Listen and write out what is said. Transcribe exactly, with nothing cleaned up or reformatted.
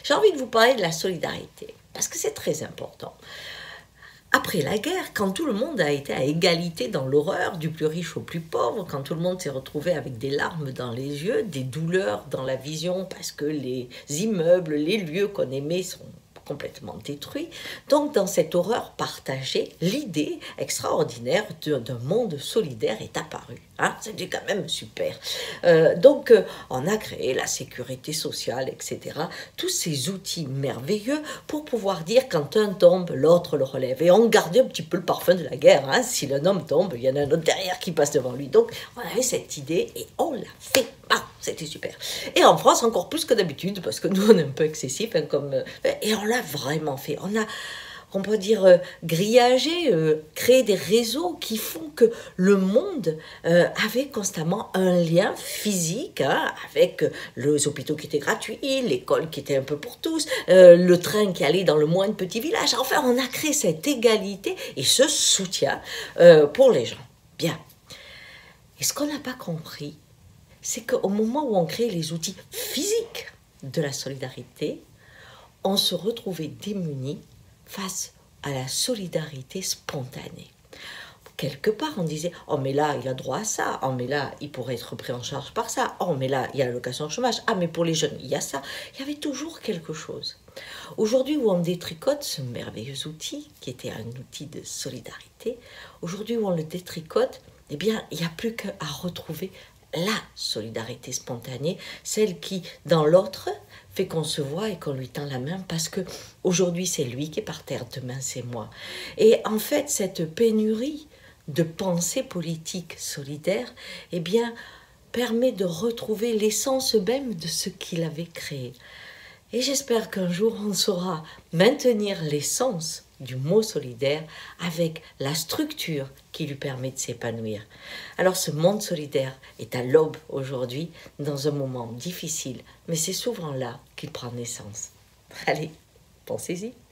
J'ai envie de vous parler de la solidarité, parce que c'est très important. Après la guerre, quand tout le monde a été à égalité dans l'horreur, du plus riche au plus pauvre, quand tout le monde s'est retrouvé avec des larmes dans les yeux, des douleurs dans la vision, parce que les immeubles, les lieux qu'on aimait sont complètement détruits. Donc, dans cette horreur partagée, l'idée extraordinaire d'un monde solidaire est apparue. Hein, c'était quand même super. Euh, donc, euh, on a créé la sécurité sociale, et cetera. Tous ces outils merveilleux pour pouvoir dire quand un tombe, l'autre le relève. Et on gardait un petit peu le parfum de la guerre. Hein. Si un homme tombe, il y en a un autre derrière qui passe devant lui. Donc, on avait cette idée et on l'a fait. Ah, c'était super. Et en France, encore plus que d'habitude, parce que nous, on est un peu excessif, hein, comme, euh, et on l'a vraiment fait. On a, on peut dire, euh, grillagé, euh, créé des réseaux qui font que le monde euh, avait constamment un lien physique, hein, avec euh, les hôpitaux qui étaient gratuits, l'école qui était un peu pour tous, euh, le train qui allait dans le moindre petit village. Enfin, on a créé cette égalité et ce soutien euh, pour les gens. Bien. Et ce qu'on n'a pas compris, c'est qu'au moment où on crée les outils physiques de la solidarité, on se retrouvait démunis face à la solidarité spontanée. Quelque part, on disait « Oh, mais là, il a droit à ça. Oh, mais là, il pourrait être pris en charge par ça. Oh, mais là, il y a l'allocation au chômage. Ah, mais pour les jeunes, il y a ça. » Il y avait toujours quelque chose. Aujourd'hui, où on détricote ce merveilleux outil, qui était un outil de solidarité, aujourd'hui, où on le détricote, eh bien, il n'y a plus qu'à retrouver la solidarité spontanée, celle qui, dans l'autre, fait qu'on se voit et qu'on lui tend la main parce que aujourd'hui c'est lui qui est par terre, demain c'est moi. Et en fait, cette pénurie de pensée politique solidaire, eh bien, permet de retrouver l'essence même de ce qu'il avait créé. Et j'espère qu'un jour on saura maintenir l'essence du mot solidaire avec la structure qui lui permet de s'épanouir. Alors ce monde solidaire est à l'aube aujourd'hui, dans un moment difficile, mais c'est souvent là qu'il prend naissance. Allez, pensez-y.